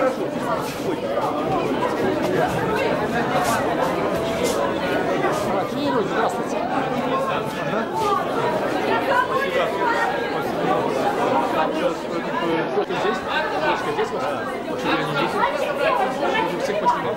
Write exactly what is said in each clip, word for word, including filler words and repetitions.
Филипп, здравствуйте. Тетя здесь? Дочка здесь ваша? Вообще я не здесь. Можем всех поснимать.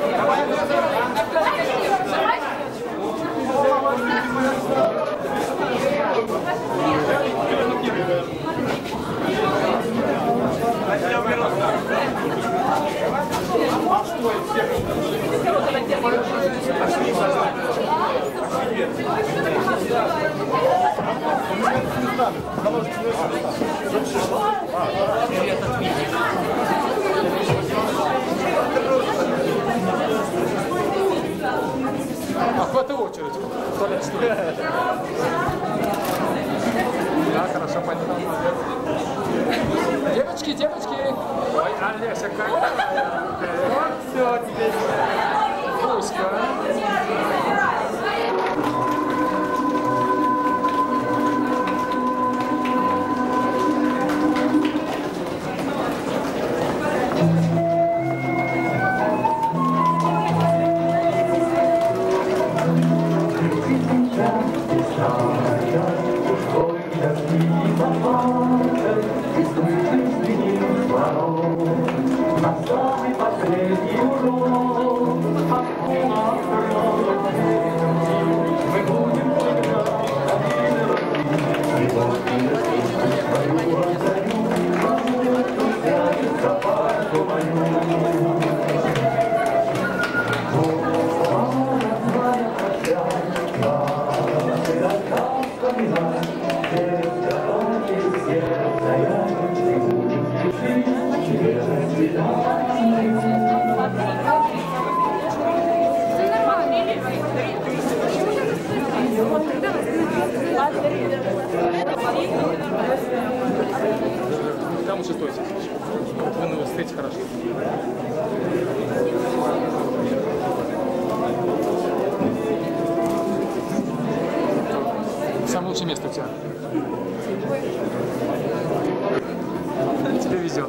Охвата очередь. Да, хорошо, понятно. Девочки, девочки. Ой, Олеся, какая. Вот все, теперь. Пуська. Там уже стойте. Вы на стоите хорошо. Самое лучшее место у тебя. Тебе везет.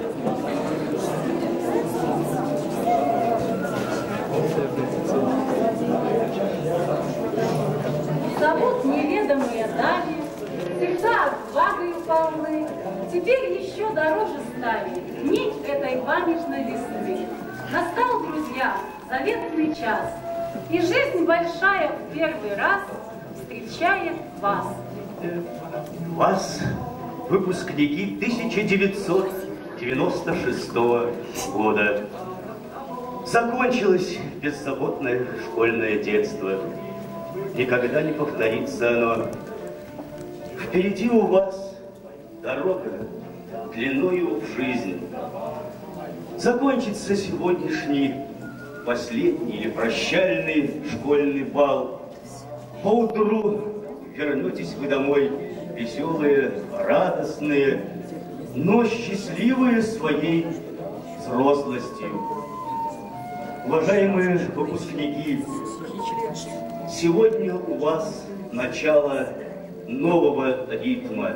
Зовут неведомые дали, сердца отвагою полны, теперь еще дороже стали дни этой памятной весны. Настал, друзья, заветный час, и жизнь большая в первый раз встречает вас. Вас, выпускники тысяча девятьсот девяносто шестого года. Закончилось беззаботное школьное детство. Никогда не повторится оно. Впереди у вас дорога длиною в жизнь. Закончится сегодняшний последний или прощальный школьный бал. Поутру вернетесь вы домой веселые, радостные, но счастливые своей взрослостью. Уважаемые выпускники, сегодня у вас начало нового ритма.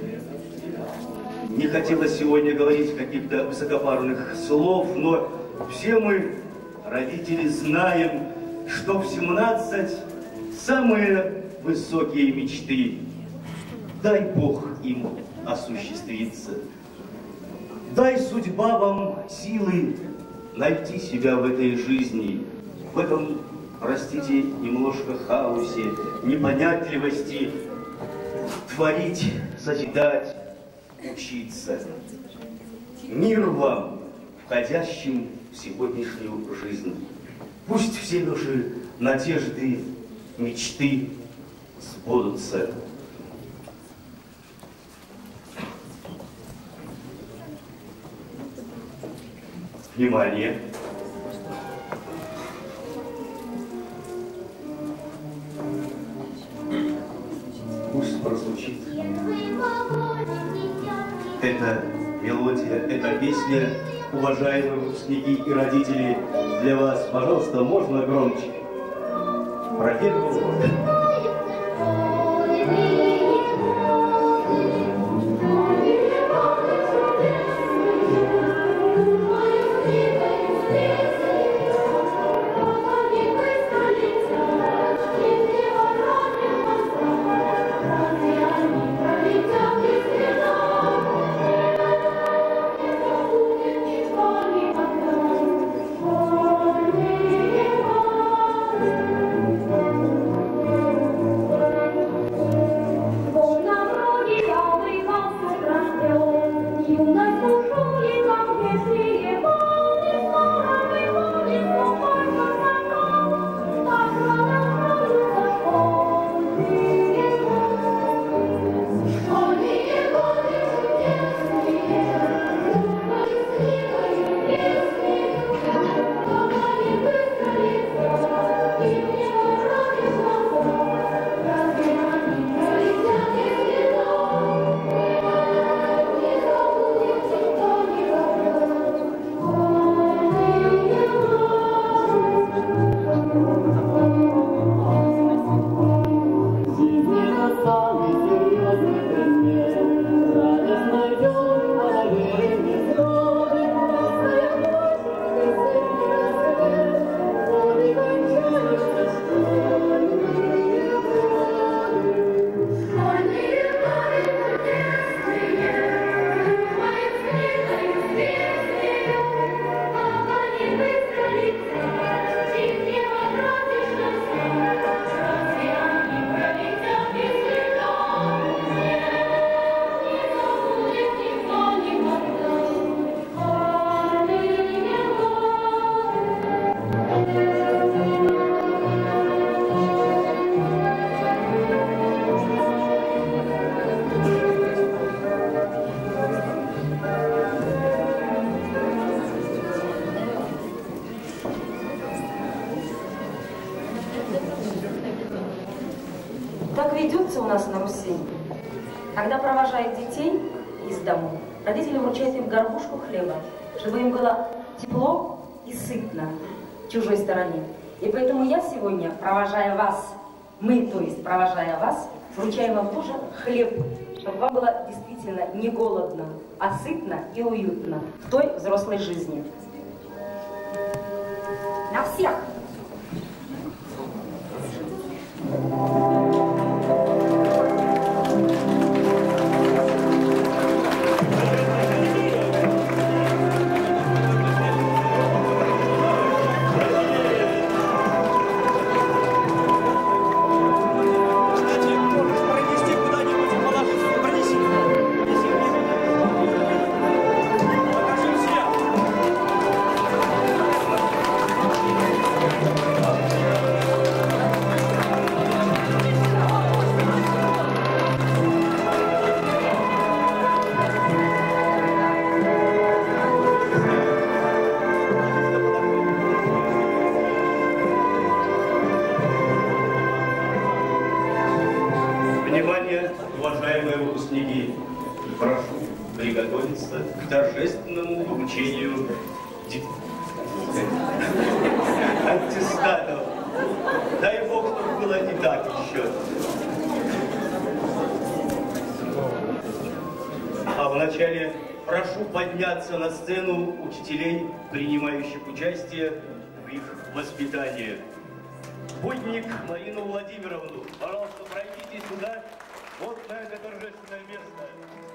Не хотелось сегодня говорить каких-то высокопарных слов, но все мы, родители, знаем, что в семнадцать самые высокие мечты. Дай Бог им осуществиться. Дай судьба вам силы найти себя в этой жизни, в этом, простите, немножко хаосе, непонятливости, творить, созидать, учиться. Мир вам, входящим в сегодняшнюю жизнь. Пусть все наши надежды, мечты сбудутся. Внимание! Пусть прозвучит. Это мелодия, это песня, уважаемые выпускники и родители, для вас, пожалуйста, можно громче. Проверь. Ой, ведется у нас на Руси. Когда провожают детей из дому, родители вручают им горбушку хлеба, чтобы им было тепло и сытно в чужой стороне. И поэтому я сегодня, провожая вас, мы, то есть провожая вас, вручаем вам тоже хлеб, чтобы вам было действительно не голодно, а сытно и уютно в той взрослой жизни. На всех! Внимание, уважаемые выпускники! Прошу приготовиться к торжественному вручению аттестатов. Дай Бог, чтобы было не так еще. А вначале прошу подняться на сцену учителей, принимающих участие в их воспитании. Будник Марину Владимировну, пожалуйста, пройдите сюда, вот на это торжественное место.